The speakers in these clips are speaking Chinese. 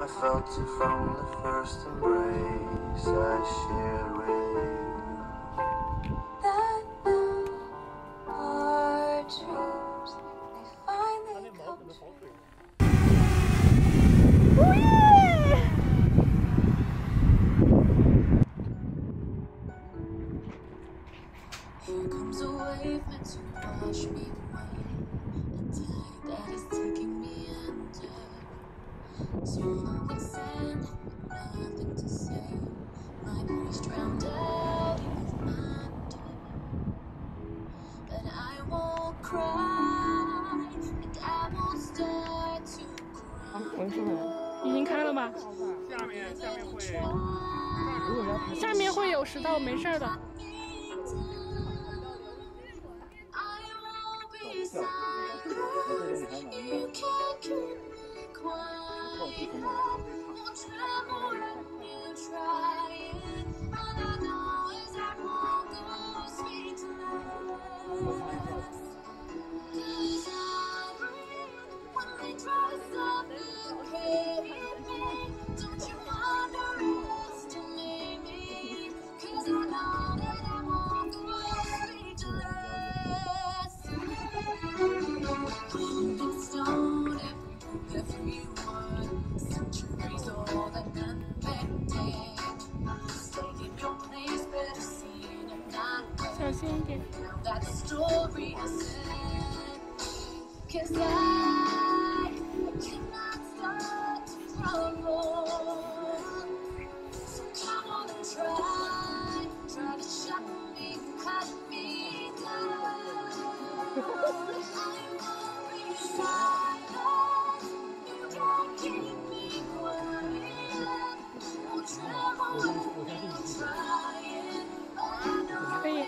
I felt it from the first embrace I shared with you. That now our dreams, they finally come true. Here comes a wave meant to wash me away, a tide that is taking me under. Swallowed in sand, nothing to say. My voice drowned out with my door. But I won't cry, and I won't start to cry. 已经开了吧？下面会有石头，没事的。 小心一点。 可以。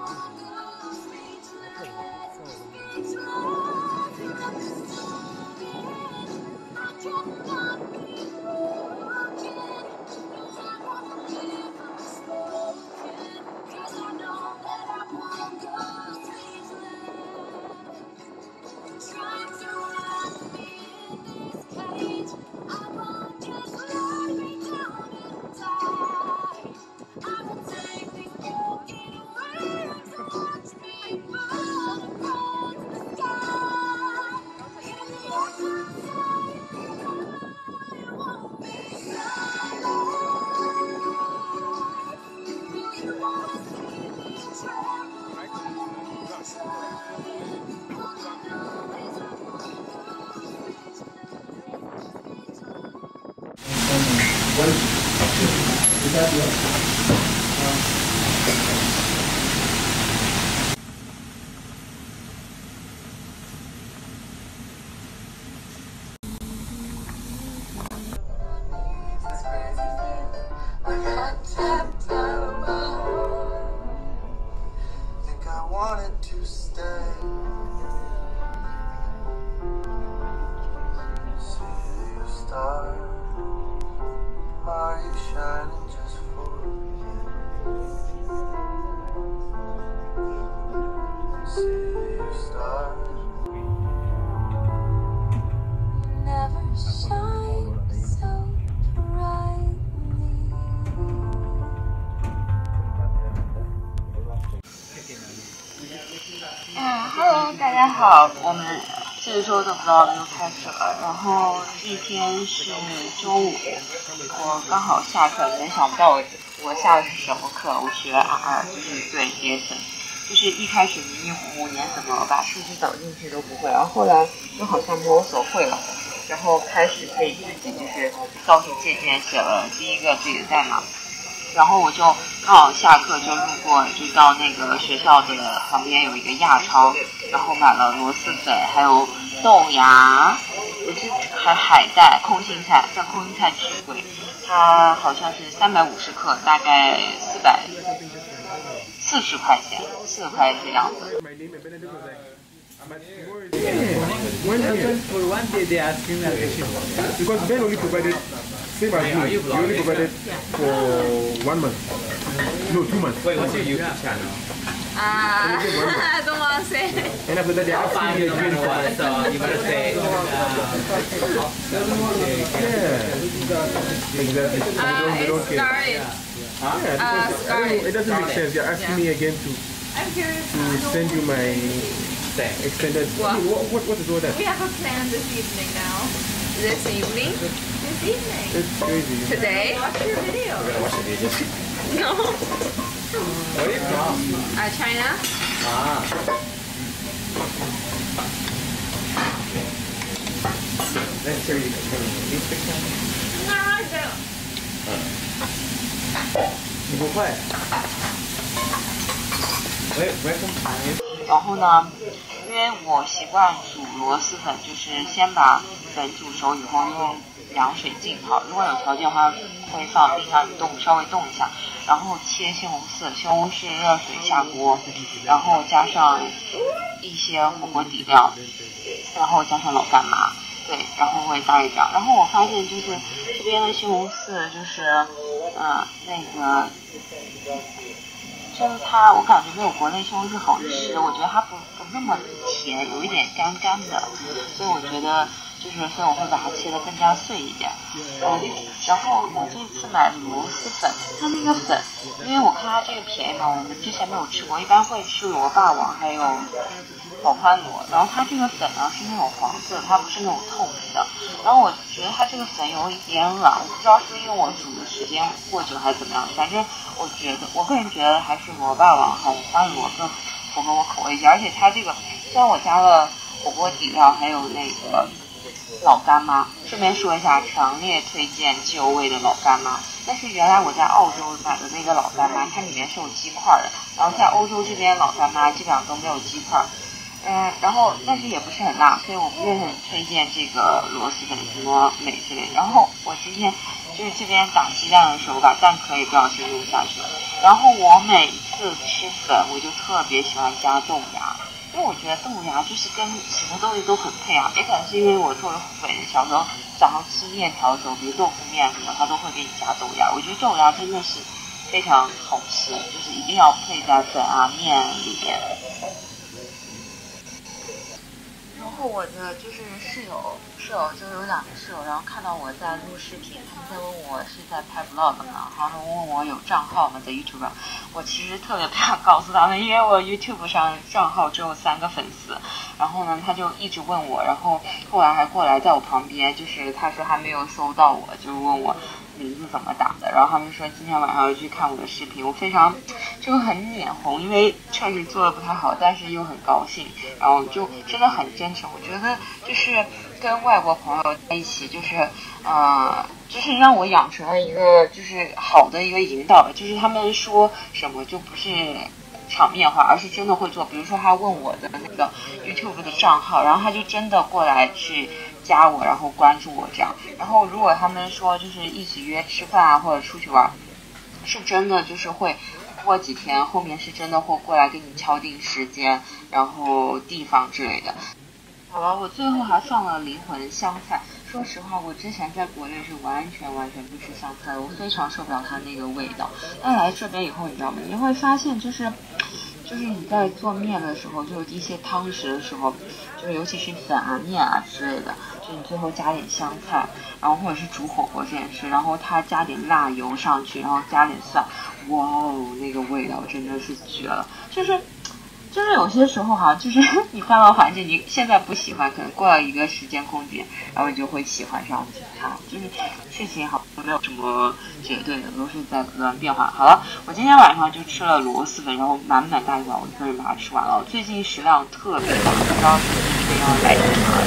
Hello， 大家好，我们这个周的 vlog 又开始了。然后这天是周五，我刚好下课，没想到我下的是什么课？我学 R， 就是对 Jason， 就是一开始迷迷糊糊，连怎么把数据导进去都不会，然后后来又好像摸索会了，然后开始可以自己就是照片借鉴写了第一个自己的代码。然后我就刚好下课就路过，就到那个学校的旁边有一个亚超，然后买了螺蛳粉，还有豆芽，还海带、空心菜，但空心菜巨贵，它好像是350克，大概440块钱，4块这样子。 For one day they ask him because Ben only provided same as you. He only provided for 1 month. No, 2 months. Wait, what's your YouTube channel? I don't want to say. And after that, they ask me again for my So you gotta say. Yeah, exactly. They don't care. Started. Yeah, because it doesn't make sense. You're asking me again to send you my extended. What is all that? We have a plan this evening now. This evening? This evening. It's crazy. Today? Watch your video. We're gonna watch the video. No. Where are you from? China? Ah. Then sir, you can please pick some. No, I don't. 你不会？我也跟盘。 然后呢，因为我习惯煮螺蛳粉，就是先把粉煮熟以后用凉水浸泡，如果有条件的话会放冰箱里稍微冻一下，然后切西红柿，西红柿热水下锅，然后加上一些火锅底料，然后加上老干妈，对，然后会大概这样。然后我发现就是这边的西红柿就是那个。就是它，我感觉没有国内西红柿好吃，我觉得它不那么甜，有一点干干的，所以我觉得所以我会把它切得更加碎一点。然后我这次买螺蛳粉，它那个粉，因为我看它这个便宜嘛，我们之前没有吃过，一般会吃螺霸王还有宝欢螺，然后它这个粉呢是那种黄色，它不是那种透明的。然后我觉得它这个粉有一点软，我不知道是因为我煮的时间过久还是怎么样，反正我个人觉得还是螺霸王还有番螺更符合我口味一些，而且它这个虽然我加了火锅底料还有那个老干妈，顺便说一下，强烈推荐鸡油味的老干妈。但是原来我在澳洲买的那个老干妈，它里面是有鸡块的，然后在欧洲这边老干妈基本上都没有鸡块。然后但是也不是很辣，所以我不是很推荐这个螺蛳粉什么美之类的。然后我今天就是这边打鸡蛋的时候把蛋壳也不小心弄下去了。然后我每次吃粉我就特别喜欢加豆芽，因为我觉得豆芽就是跟其他东西都很配啊。也可能是因为我作为湖北人，小时候早上吃面条的时候，比如豆腐面什么，它都会给你加豆芽。我觉得豆芽真的是非常好吃，就是一定要配在粉啊面里面。然后我的就是室友就有两个室友，然后看到我在录视频，他们在问我是在拍 vlog 吗？然后问我有账号吗？在 YouTube 上。我其实特别不想告诉他们，因为我 YouTube 上账号只有3个粉丝。然后呢，他就一直问我，然后后来还过来在我旁边，就是他说还没有搜到我，就问我名字怎么打的。然后他们说今天晚上要去看我的视频，我非常就很脸红，因为确实做的不太好，但是又很高兴，然后就真的很真诚。我觉得就是跟外国朋友在一起，就是让我养成了一个就是好的一个引导，就是他们说什么就不是场面话，而是真的会做。比如说他问我的那个 YouTube 的账号，然后他就真的过来去加我，然后关注我这样。然后如果他们说就是一起约吃饭啊或者出去玩，是真的就是会过几天后面是真的会过来给你敲定时间，然后地方之类的。好了，我最后还放了灵魂香菜。说实话，我之前在国内是完全不吃香菜的，我非常受不了它那个味道。但来这边以后，你知道吗？你会发现就是你在做面的时候，就是一些汤食的时候，就是尤其是粉啊、面啊之类的，就你最后加点香菜，然后或者是煮火锅这件事，然后它加点辣油上去，然后加点蒜，哇哦，那个味道真的是绝了，就是有些时候哈，就是你换到环境，你现在不喜欢，可能过了一个时间空间，然后你就会喜欢上它。就是事情好像没有什么绝对的，都是在不断变化。好了，我今天晚上就吃了螺蛳粉，然后满满大一碗，我一个人把它吃完了。我最近食量特别大，不知道是不是一定要来点啥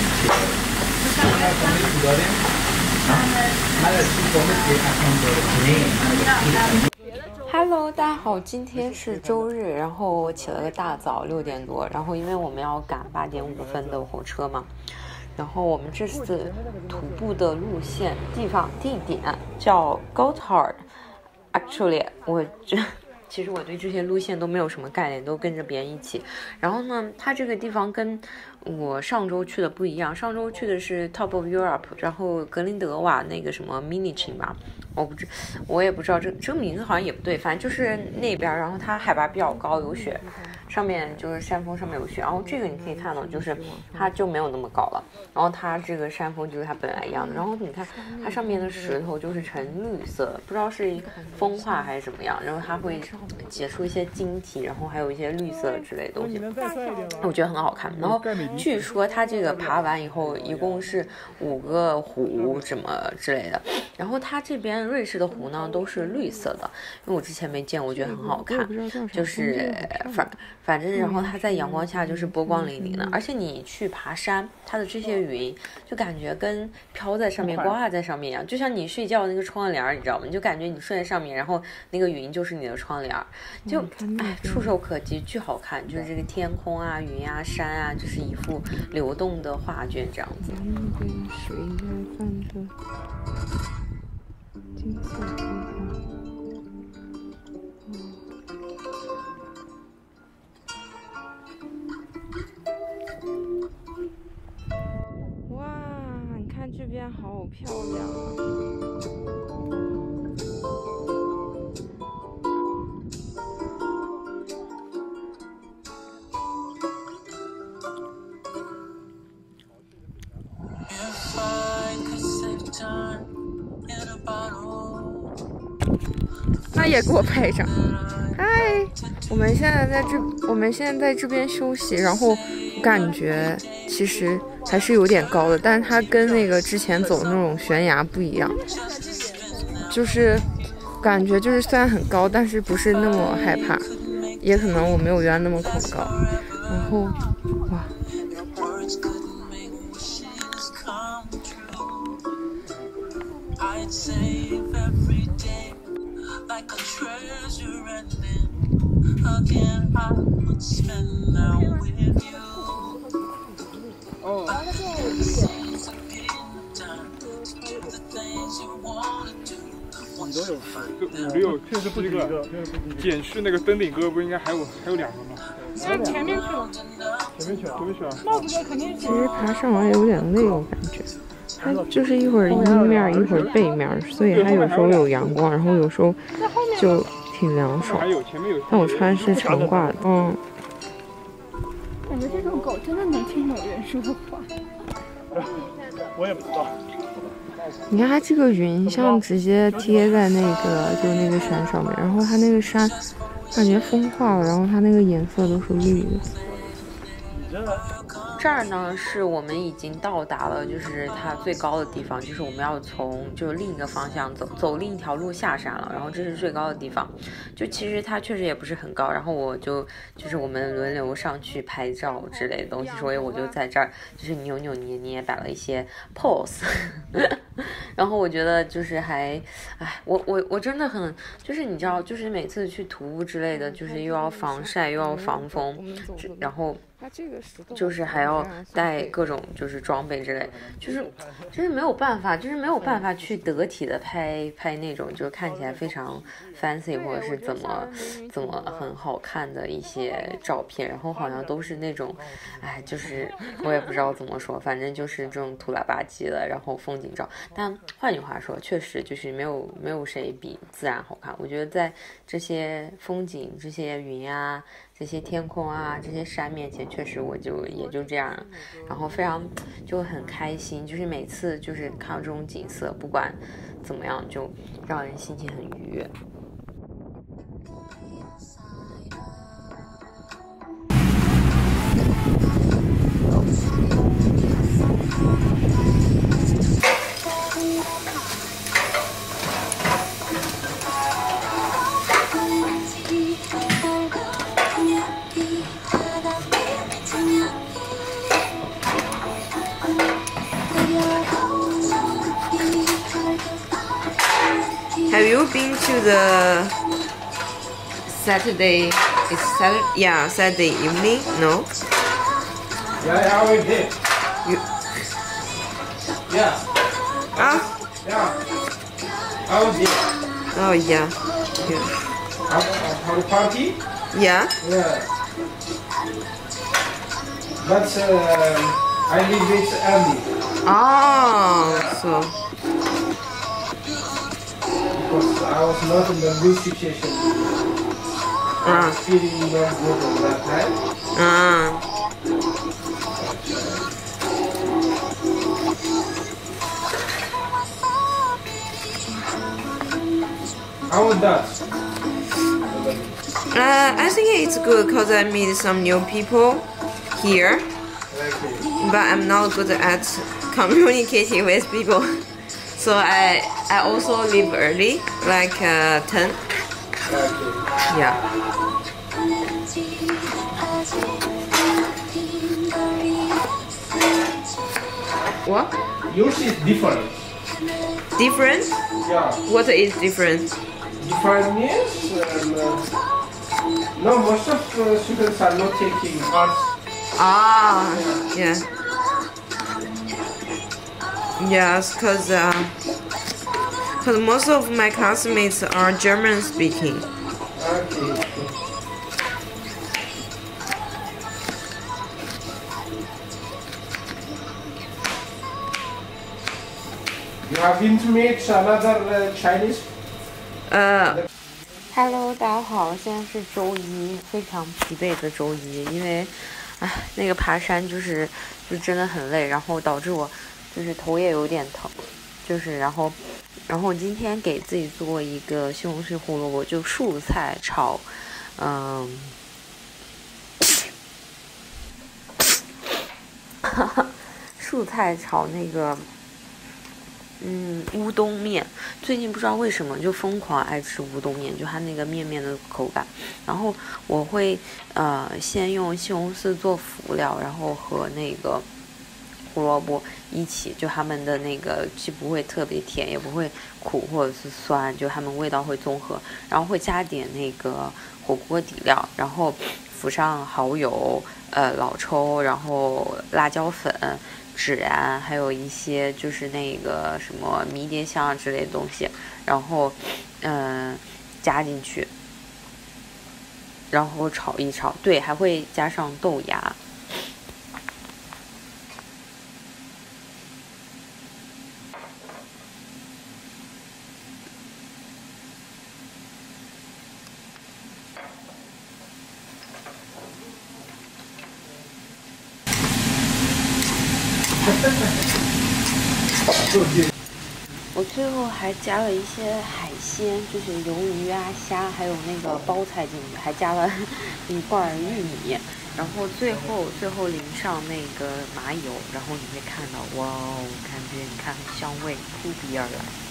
？Hello， 大家好，今天是周日，然后我起了个大早，6点多，然后因为我们要赶8点5分的火车嘛，然后我们这次徒步的路线地点叫 Gotthard。Actually， 其实我对这些路线都没有什么概念，都跟着别人一起。然后呢，它这个地方跟我上周去的不一样，上周去的是 Top of Europe， 然后格林德瓦那个什么 mini 群吧，我也不知道这个名字好像也不对，反正就是那边，然后它海拔比较高，有雪，上面就是山峰上面有雪，然后这个你可以看到，就是它就没有那么高了，然后它这个山峰就是它本来一样的，然后你看它上面的石头就是呈绿色，不知道是风化还是怎么样，然后它会结出一些晶体，然后还有一些绿色之类的东西，我觉得很好看。然后据说它这个爬完以后一共是5个湖什么之类的，然后它这边瑞士的湖呢都是绿色的，因为我之前没见过，我觉得很好看，就是反正然后它在阳光下就是波光粼粼的，而且你去爬山，它的这些云就感觉跟飘在上面挂在上面一样，就像你睡觉那个窗帘，你知道吗？你就感觉你睡在上面，然后那个云就是你的窗帘，就触手可及，巨好看，就是这个天空啊、云啊、山啊，就是一幅流动的画卷这样子。 水应该泛着金色波光。哇，你看这边好漂亮啊！那也给我拍上。嗨，我们现在在这边休息，然后我感觉其实还是有点高的，但是它跟那个之前走的那种悬崖不一样，就是感觉就是虽然很高，但是不是那么害怕，也可能我没有原来那么恐高。然后，哇！ 你都有5、6，这是不止一个。检视那个登顶哥不应该还有2个吗？ 那前面去了， 前面去了。 帽子哥肯定去。 其实爬上来有点累，我感觉。它就是一会儿阴面，一会儿背面，所以它有时候有阳光，然后有时候就挺凉爽。但我穿是长褂的， 感觉这种狗真的能听懂人说话。 我也不知道。 你看它这个云像直接贴在那个就那个山上面，然后它那个山感觉风化了，然后它那个颜色都是绿的。 这儿呢是我们已经到达了，就是它最高的地方，就是我们要从就另一个方向走另一条路下山了，然后这是最高的地方。就其实它确实也不是很高，然后就是我们轮流上去拍照之类的东西，所以我就在这儿就是扭扭捏捏摆了一些 pose 然后我觉得就是我真的很就是你知道，就是每次去徒步之类的，就是又要防晒又要防风，然后就是还要带各种就是装备之类，就是没有办法，去得体的拍那种就是看起来非常 fancy 或者是怎么很好看的一些照片，然后好像都是那种，就是我也不知道怎么说，反正就是这种土喇吧唧的，然后风景照。但换句话说，确实就是没有谁比自然好看。我觉得在这些风景、这些云啊、这些天空啊、这些山面前，确实也就这样，然后非常就很开心，就是每次就是看到这种景色，不管怎么样，就让人心情很愉悦。Have you been to the Saturday? It's Saturday, yeah, Saturday evening. No. Yeah, I did. You. Yeah. Ah. Yeah. I was here. Oh yeah. How the party? Yeah. Yeah. But I leave it early. Oh, so. Because I was not in the good situation. I was feeling not good at that time. How was that? I think it's good because I meet some new people here, but I'm not good at communicating with people. So I also leave early, like 10. Yeah. What? Yours is different. Different? Yeah. What is different? Different means no, most of students are not taking arts. Ah, yeah. Yes, because most of my classmates are German speaking. Okay. You have been to meet another Chinese? Hello，大家好，现在是周一，非常疲惫的周一，因为，那个爬山就真的很累，然后导致我就是头也有点疼，然后我今天给自己做一个西红柿胡萝卜，就素菜炒，素菜炒那个。乌冬面，最近不知道为什么就疯狂爱吃乌冬面，就它那个面的口感。然后我会先用西红柿做辅料，然后和那个胡萝卜一起，就它们的那个既不会特别甜，也不会苦或者是酸，就它们味道会综合。然后会加点那个火锅底料，然后附上蚝油、老抽，然后辣椒粉。孜然，还有一些就是那个什么迷迭香啊之类的东西，然后加进去，然后炒一炒，对，还会加上豆芽。我最后还加了一些海鲜，就是鱿鱼啊、虾，还有那个包菜进去，还加了一罐玉米，然后最后淋上那个麻油，然后你会看到，哇哦，感觉你看香味扑鼻而来。